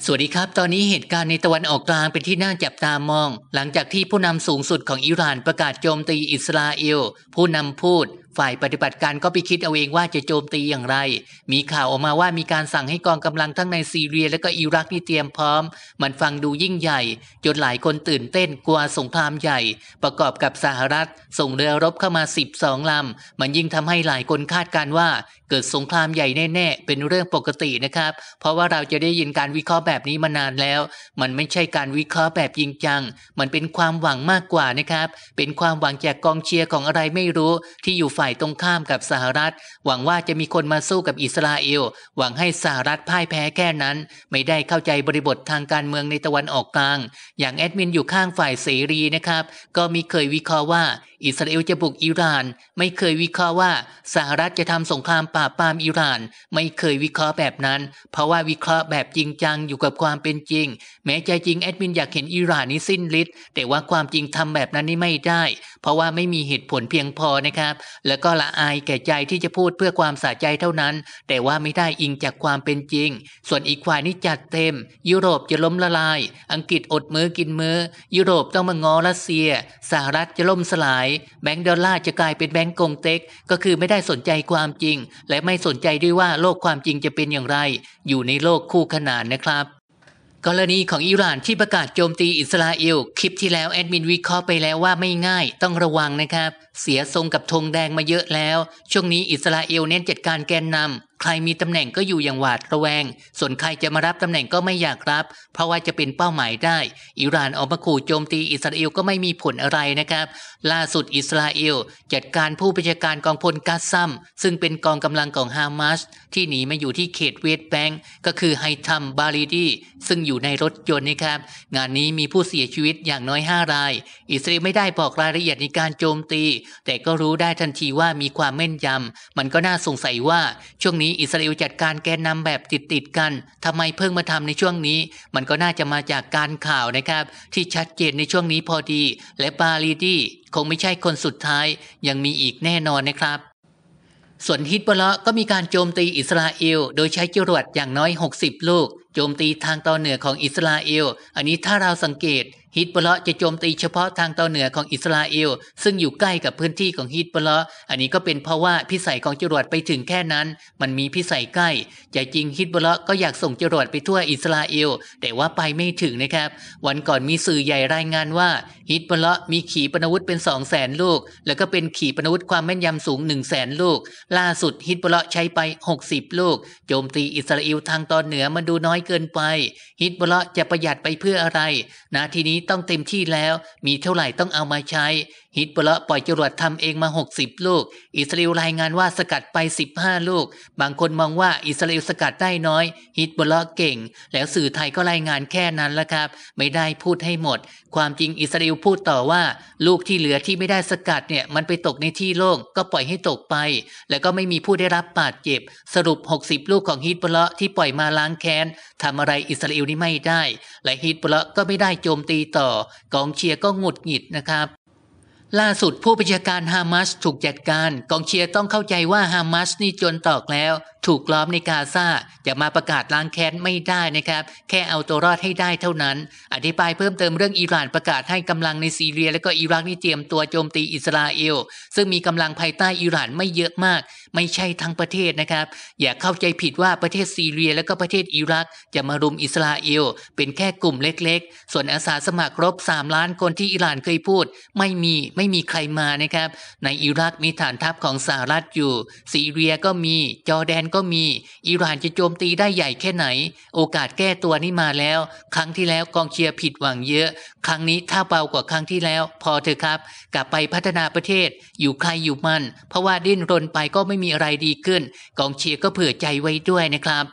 สวัสดีครับตอนนี้เหตุการณ์ในตะวันออกกลางเป็นที่น่าจับตามองหลังจากที่ผู้นำสูงสุดของอิหร่านประกาศโจมตีอิสราเอลผู้นำพูดฝ่ายปฏิบัติการก็ไปคิดเอาเองว่าจะโจมตีอย่างไรมีข่าวออกมาว่ามีการสั่งให้กองกำลังทั้งในซีเรียและก็อิรักนี่เตรียมพร้อมมันฟังดูยิ่งใหญ่จนหลายคนตื่นเต้นกลัวสงครามใหญ่ประกอบกับสหรัฐส่งเรือรบเข้ามา12ลำมันยิ่งทำให้หลายคนคาดการณ์ว่าเกิดสงครามใหญ่แน่ๆเป็นเรื่องปกตินะครับเพราะว่าเราจะได้ยินการวิเคราะห์แบบนี้มานานแล้วมันไม่ใช่การวิเคราะห์แบบจริงจังมันเป็นความหวังมากกว่านะครับเป็นความหวังจากกองเชียร์ของอะไรไม่รู้ที่อยู่ฝ่ายตรงข้ามกับสหรัฐหวังว่าจะมีคนมาสู้กับอิสราเอลหวังให้สหรัฐพ่ายแพ้แค่นั้นไม่ได้เข้าใจบริบททางการเมืองในตะวันออกกลางอย่างแอดมินอยู่ข้างฝ่ายเสรีนะครับก็มีเคยวิเคราะห์ว่าอิสราเอลจะบุกอิหร่านไม่เคยวิเคราะห์ว่าสหรัฐจะทำสงครามปราบปรามอิหร่านไม่เคยวิเคราะห์แบบนั้นเพราะว่าวิเคราะห์แบบจริงจังอยู่กับความเป็นจริงแม้ใจจริงแอดมินอยากเห็นอิหร่านนี้สิ้นฤทธิ์แต่ว่าความจริงทำแบบนั้นนี่ไม่ได้เพราะว่าไม่มีเหตุผลเพียงพอนะครับแล้วก็ละอายแก่ใจที่จะพูดเพื่อความสะใจเท่านั้นแต่ว่าไม่ได้อิงจากความเป็นจริงส่วนอีกฝ่ายนี่จัดเต็มยุโรปจะล้มละลายอังกฤษอดมื้อกินมื้อยุโรปต้องมาง้อรัสเซียสหรัฐจะล่มสลายแบงก์ดอลลาร์จะกลายเป็นแบงก์กงเต็กก็คือไม่ได้สนใจความจริงและไม่สนใจด้วยว่าโลกความจริงจะเป็นอย่างไรอยู่ในโลกคู่ขนานนะครับกรณีของอิหร่านที่ประกาศโจมตีอิสราเอลคลิปที่แล้วแอดมินวิเคราะห์ไปแล้วว่าไม่ง่ายต้องระวังนะครับเสียทรงกับธงแดงมาเยอะแล้วช่วงนี้อิสราเอลเน้นจัดการแกนนำใครมีตำแหน่งก็อยู่อย่างหวาดระแวงส่วนใครจะมารับตำแหน่งก็ไม่อยากรับเพราะว่าจะเป็นเป้าหมายได้อิหร่านออกมาขู่โจมตีอิสราเอลก็ไม่มีผลอะไรนะครับล่าสุดอิสราเอลจัดการผู้บัญชาการกองพลกัสซัมซึ่งเป็นกองกำลังของฮามาสที่หนีมาอยู่ที่เขตเวสต์แบงก์ก็คือไฮทัมบาริดีซึ่งอยู่ในรถยนต์นะครับงานนี้มีผู้เสียชีวิตอย่างน้อย5รายอิสราเอลไม่ได้บอกรายละเอียดในการโจมตีแต่ก็รู้ได้ทันทีว่ามีความแม่นยำมันก็น่าสงสัยว่าช่วงนี้อิสราเอลจัดการแกนนำแบบติดกันทำไมเพิ่งมาทำในช่วงนี้มันก็น่าจะมาจากการข่าวนะครับที่ชัดเจนในช่วงนี้พอดีและบาลีดีคงไม่ใช่คนสุดท้ายยังมีอีกแน่นอนนะครับส่วนฮิซบอลเลาะห์ก็มีการโจมตีอิสราเอลโดยใช้จรวดอย่างน้อย60ลูกโจมตีทางตอนเหนือของอิสราเอลอันนี้ถ้าเราสังเกตฮิซบอลเลาะห์จะโจมตีเฉพาะทางตอนเหนือของอิสราเอลซึ่งอยู่ใกล้กับพื้นที่ของฮิซบอลเลาะห์อันนี้ก็เป็นเพราะว่าพิสัยของจรวดไปถึงแค่นั้นมันมีพิสัยใกล้ใจจริงฮิซบอลเลาะห์ก็อยากส่งจรวดไปทั่วอิสราเอลแต่ว่าไปไม่ถึงนะครับวันก่อนมีสื่อใหญ่รายงานว่าฮิซบอลเลาะห์มีขีปนาวุธเป็น 200,000 ลูกแล้วก็เป็นขีปนาวุธความแม่นยำสูง 100,000 ลูกล่าสุดฮิซบอลเลาะห์ใช้ไป60ลูกโจมตีอิสราเอลทางตอนเหนือมันดูน้อยเกินไปฮิซบอลเลาะห์จะประหยัดไปเพื่ออะไรนาทีนี้ต้องเต็มที่แล้วมีเท่าไหร่ต้องเอามาใช้ฮิซบอลเลาะห์ปล่อยจรวดทำเองมา60ลูกอิสราเอลรายงานว่าสกัดไป15ลูกบางคนมองว่าอิสราเอลสกัดได้น้อยฮิซบอลเลาะห์เก่งแล้วสื่อไทยก็รายงานแค่นั้นละครับไม่ได้พูดให้หมดความจริงอิสราเอลพูดต่อว่าลูกที่เหลือที่ไม่ได้สกัดเนี่ยมันไปตกในที่โล่งก็ปล่อยให้ตกไปแล้วก็ไม่มีผู้ได้รับบาดเจ็บสรุป60ลูกของฮิซบอลเลาะห์ที่ปล่อยมาล้างแค้นทำอะไรอิสราเอลนี่ไม่ได้และฮิซบอลเลาะห์ก็ไม่ได้โจมตีต่อกองเชียร์ก็หงุดหงิดนะครับล่าสุดผู้บัญชาการฮามาสถูกจัดการกองเชียร์ต้องเข้าใจว่าฮามาสนี่จนตอกแล้วถูกล้อมในกาซาจะมาประกาศล้างแค้นไม่ได้นะครับแค่เอาตัวรอดให้ได้เท่านั้นอธิบายเพิ่มเติมเรื่องอิหร่านประกาศให้กำลังในซีเรียและก็อิรักนี่เตรียมตัวโจมตีอิสราเอลซึ่งมีกำลังภายใต้อิหร่านไม่เยอะมากไม่ใช่ทั้งประเทศนะครับอย่าเข้าใจผิดว่าประเทศซีเรียและก็ประเทศอิรักจะมารุมอิสราเอลเป็นแค่กลุ่มเล็กๆส่วนอาสาสมัครรบ3ล้านคนที่อิหร่านเคยพูดไม่มีใครมานะครับในอิรักมีฐานทัพของสหรัฐอยู่ซีเรียก็มีจอร์แดนก็มีอิหร่านจะโจมตีได้ใหญ่แค่ไหนโอกาสแก้ตัวนี่มาแล้วครั้งที่แล้วกองเชียร์ผิดหวังเยอะครั้งนี้ถ้าเบากว่าครั้งที่แล้วพอเถอะครับกลับไปพัฒนาประเทศอยู่ใครอยู่มันเพราะว่าดิ้นรนไปก็ไม่มีอะไรดีขึ้นกองเชียร์ก็เผื่อใจไว้ด้วยนะครับ